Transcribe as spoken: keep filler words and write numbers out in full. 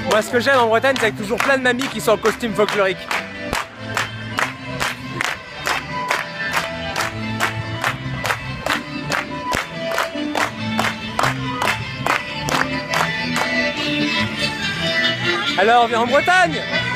Moi, ce que j'aime en Bretagne, c'est qu'il y a toujours plein de mamies qui sont en costume folklorique. Alors, viens en Bretagne!